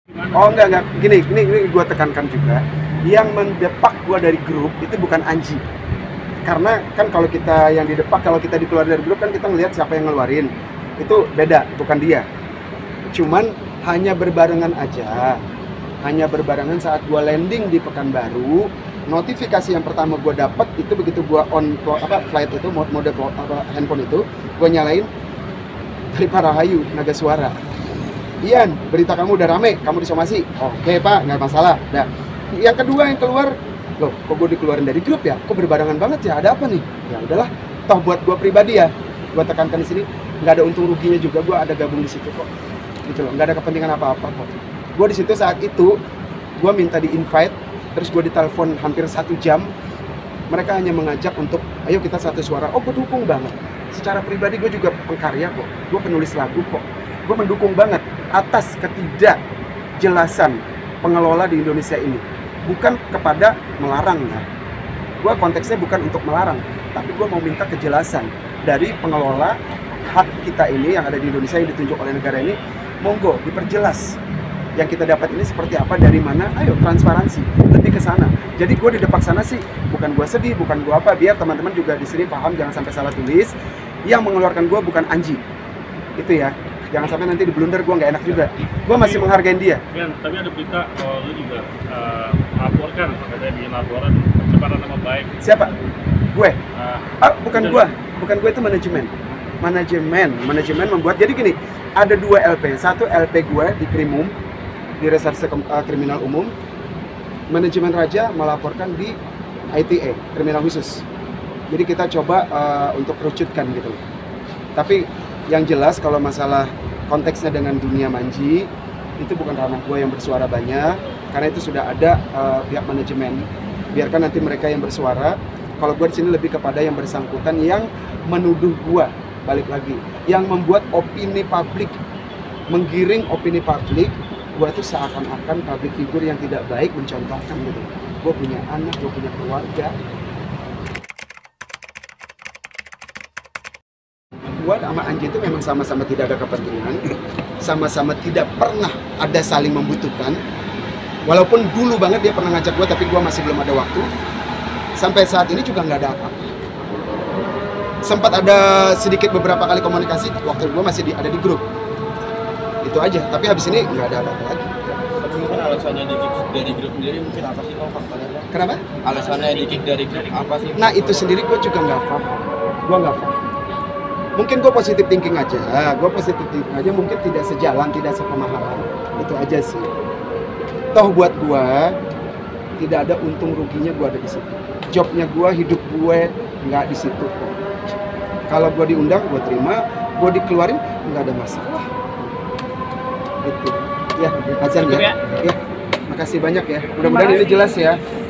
Oh enggak, gini gue tekankan juga, yang mendepak gue dari grup itu bukan Anji. Karena kan kalau kita yang didepak, kalau kita dikeluar dari grup kan kita ngelihat siapa yang ngeluarin, itu beda, bukan dia. Cuman hanya berbarengan aja, hanya berbarengan saat gue landing di Pekanbaru. Notifikasi yang pertama gue dapat itu begitu gue on flight itu, mode handphone itu gue nyalain dari Pak Rahayu Naga Suara. Ian, berita kamu udah rame, kamu disomasi. Oke Pak, nggak masalah. Nah, yang kedua yang keluar, loh kok gue dikeluarin dari grup ya? Kok berbarengan banget ya? Ada apa nih? Ya udahlah, toh buat gue pribadi ya, gue tekankan di sini nggak ada untung ruginya juga, gue ada gabung di situ kok, gitu loh, nggak ada kepentingan apa-apa kok. Gue di situ saat itu, gue minta di invite, terus gue ditelepon hampir 1 jam. Mereka hanya mengajak untuk, ayo kita satu suara. Oh, gue dukung banget. Secara pribadi gue juga pengkarya kok, gue penulis lagu kok. Gue mendukung banget atas ketidakjelasan pengelola di Indonesia ini. Bukan kepada melarang ya. Gue konteksnya bukan untuk melarang, tapi gue mau minta kejelasan dari pengelola hak kita ini yang ada di Indonesia yang ditunjuk oleh negara ini. Monggo diperjelas yang kita dapat ini seperti apa, dari mana, ayo transparansi, lebih ke sana. Jadi gue di depak sana sih, bukan gue sedih, bukan gue apa, biar teman-teman juga di sini paham, jangan sampai salah tulis. Yang mengeluarkan gue bukan Anji, itu ya. Jangan sampai nanti di blunder, gue nggak enak juga. Gue masih menghargai dia. Men, tapi ada berita kalau lu juga melaporkan, katanya bikin laporan pencemaran nama baik. Siapa? Gue? Bukan gue itu manajemen membuat. Jadi gini, ada 2 LP. Satu LP gue di Krimum, di Reserse Kriminal Umum. Manajemen Raja melaporkan di ITE, Kriminal Khusus. Jadi kita coba untuk kerucutkan gitu. Tapi yang jelas kalau masalah konteksnya dengan dunia Manji, itu bukan ranah gue yang bersuara banyak, karena itu sudah ada pihak manajemen. Biarkan nanti mereka yang bersuara. Kalau gue di sini lebih kepada yang bersangkutan yang menuduh gue, balik lagi, yang membuat opini publik, menggiring opini publik. Gue tuh seakan-akan public figure yang tidak baik, mencontohkan gitu. Gue punya anak, gue punya keluarga. Gue sama Anji itu memang sama-sama tidak ada kepentingan, sama-sama tidak pernah ada saling membutuhkan. Walaupun dulu banget dia pernah ngajak gue, tapi gue masih belum ada waktu. Sampai saat ini juga nggak ada apa-apa. Sempat ada sedikit beberapa kali komunikasi, waktu gue masih ada di grup. Itu aja, tapi habis ini nggak ada apa-apa lagi. Tapi mungkin alasannya di-kick dari grup sendiri mungkin apa sih Bang faktornya? Kenapa? Alasannya di-kick dari grup apa sih? Nah itu sendiri gue juga nggak paham. Gue nggak paham. Mungkin gue positive thinking aja, mungkin tidak sejalan, tidak sepemahaman. Itu aja sih. Toh buat gue, tidak ada untung ruginya gue ada di situ. Jobnya gue, hidup gue nggak di situ. Kalau gue diundang, gue terima. Gue dikeluarin, nggak ada masalah. Itu. Ya, Hasan ya. Ya, makasih banyak ya. Mudah-mudahan ini jelas ya.